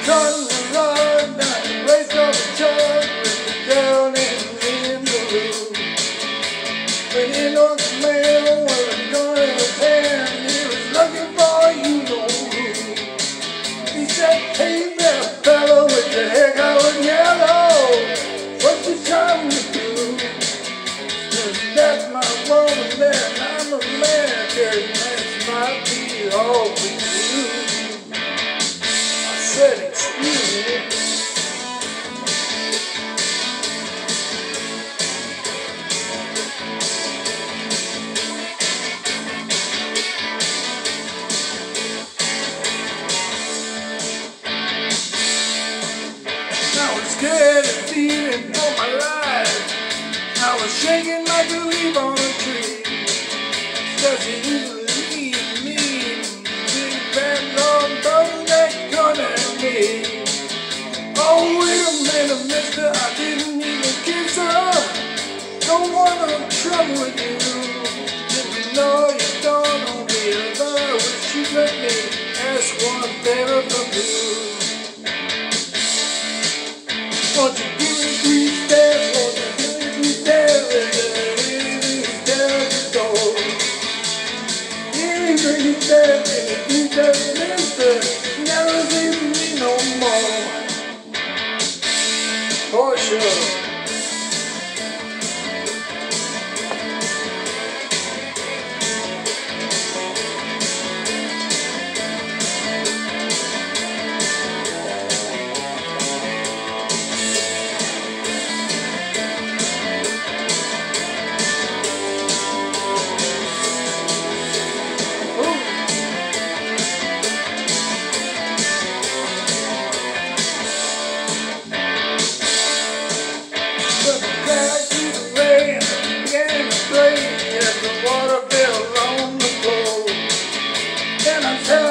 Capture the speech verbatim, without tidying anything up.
cutting the rug, now he raised up a jug with the girl in the blue. When he looked the man with a gun in his hand, he was looking for you know who. He said, hey there fella with your hair colored yellow, what you trying to do? Cause that's my woman there, and I'm a man, and that's might be all we do. I said, excuse me. I was scared and feeling for my life. I was shaking like a leaf on a tree. Does he leave me? Big bad long bone that gun at me. Oh, wait a minute, mister, I didn't even kiss her. Don't want no trouble with you. Didn't know you don't know me. But would you let me ask one favor from you? Won't you give me three steps? Won't you give me three steps? Three steps to go. Give me three steps, give me three steps, mister. Never leave me no more. For sure. And I'm